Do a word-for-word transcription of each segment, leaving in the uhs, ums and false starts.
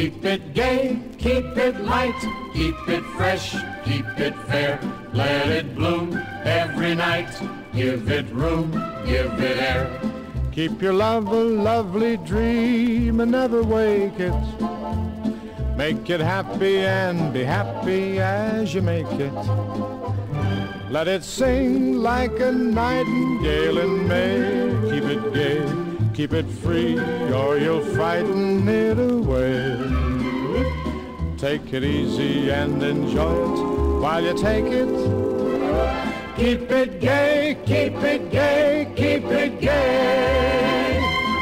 Keep it gay, keep it light, keep it fresh, keep it fair. Let it bloom every night. Give it room, give it air. Keep your love a lovely dream and never wake it. Make it happy and be happy as you make it. Let it sing like a nightingale in May. Keep it gay, keep it free, or you'll frighten it away. Take it easy and enjoy it while you take it. Keep it gay, keep it gay, keep it gay.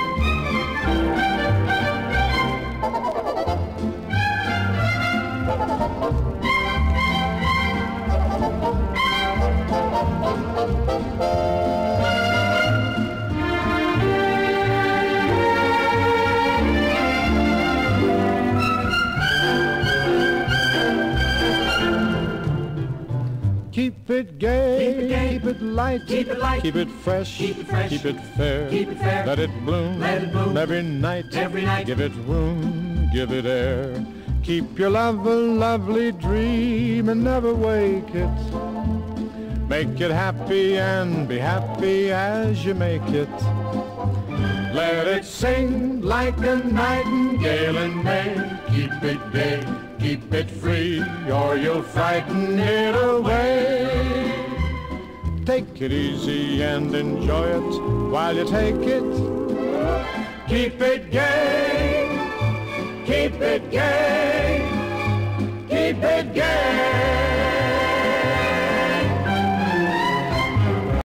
Keep it gay, Keep it gay, keep it light, keep it light, keep it fresh, keep it fresh, keep it fair, keep it fair. Let it bloom, let it bloom every night, every night. Give it room, give it air. Keep your love a lovely dream and never wake it. Make it happy and be happy as you make it. Let it sing like a nightingale in May. Keep it gay, keep it free, or you'll frighten it away. Take it easy and enjoy it while you take it. Keep it gay, keep it gay, keep it gay.